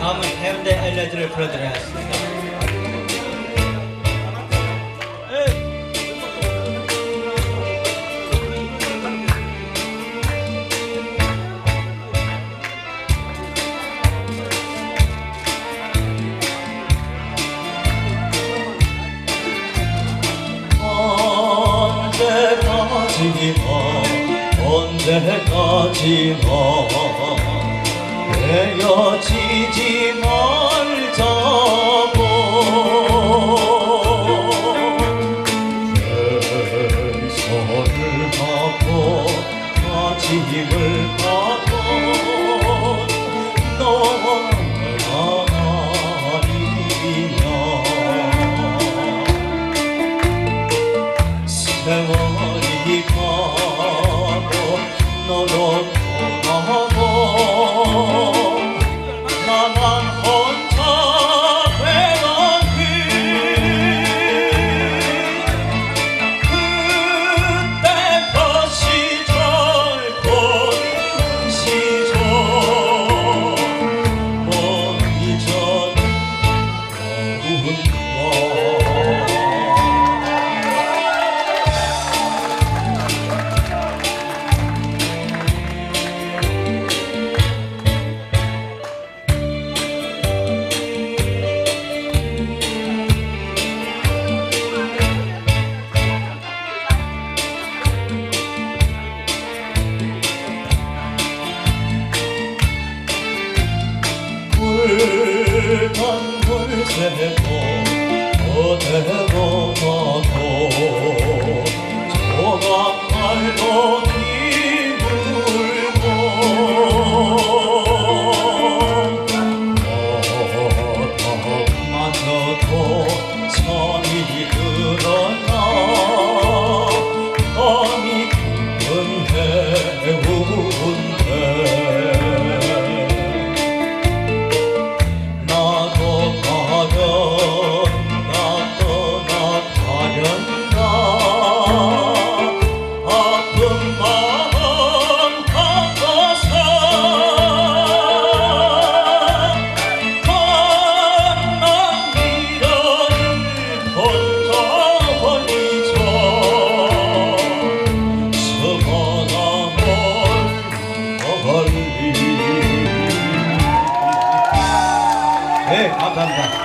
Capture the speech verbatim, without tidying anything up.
다음은 해운대 엘레드를 불러드려야 하겠습니다. 언제까지나 헤어지지 말자고 최선을 하고 다짐을 하고 너와 나가리냐 세월이 가고 너도 떠나고 나만 혼자 외로운 그때 그 시절 그 시절 못 잊어도 불만 불새고 어대고 나도 조각말도 뒤물고 바닥만져도 선이 드러나 밤이 깊은 해운대 네, 감사합니다.